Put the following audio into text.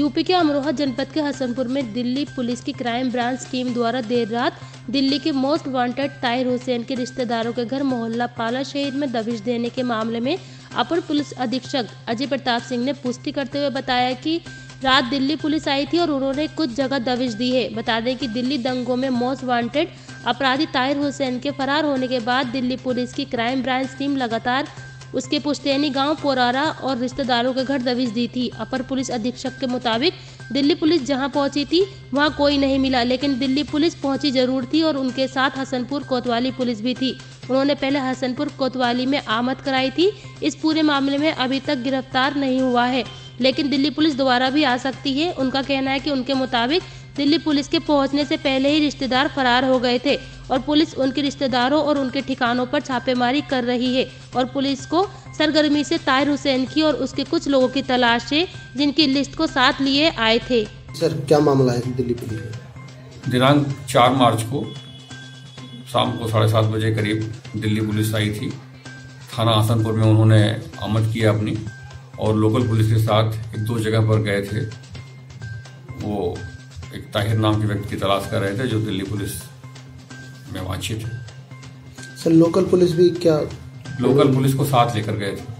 UP के अमरोहा जनपद के हसनपुर में दिल्ली पुलिस की क्राइम ब्रांच टीम द्वारा देर रात दिल्ली के मोस्ट वांटेड ताहिर हुसैन के रिश्तेदारों के घर मोहल्ला पाला शहीद में दबिश देने के मामले में अपर पुलिस अधीक्षक अजय प्रताप सिंह ने पुष्टि करते हुए बताया कि रात दिल्ली पुलिस आई थी और उन्होंने कुछ जगह दबिश दी है। बता दें कि दिल्ली दंगों में मोस्ट वांटेड अपराधी ताहिर हुसैन के फरार होने के बाद दिल्ली पुलिस की क्राइम ब्रांच टीम लगातार उसके पुश्तैनी गांव पोरारा और रिश्तेदारों के घर दबिश दी थी। अपर पुलिस अधीक्षक के मुताबिक दिल्ली पुलिस जहां पहुंची थी वहां कोई नहीं मिला, लेकिन दिल्ली पुलिस पहुंची जरूर थी और उनके साथ हसनपुर कोतवाली पुलिस भी थी। उन्होंने पहले हसनपुर कोतवाली में आमद कराई थी। इस पूरे मामले में अभी तक गिरफ्तार नहीं हुआ है, लेकिन दिल्ली पुलिस दोबारा भी आ सकती है। उनका कहना है कि उनके मुताबिक दिल्ली पुलिस के पहुंचने से पहले ही रिश्तेदार फरार हो गए थे और पुलिस उनके रिश्तेदारों और उनके ठिकानों पर छापेमारी कर रही है और पुलिस को सरगर्मी से ताहिर हुसैन की और उसके कुछ लोगों की तलाश है जिनकी लिस्ट को साथ लिए आए थे। सर, क्या मामला है दिल्ली पुलिस में? दिनांक 4 मार्च को शाम को 7:30 बजे करीब दिल्ली पुलिस आई थी। थाना हसनपुर में उन्होंने आमद किया अपनी और लोकल पुलिस के साथ 1-2 जगह पर गए थे। वो एक ताहिर नाम के व्यक्ति की तलाश कर रहे थे जो दिल्ली पुलिस में वांछित है। सर, लोकल पुलिस भी क्या? लोकल पुलिस को साथ लेकर गए थे।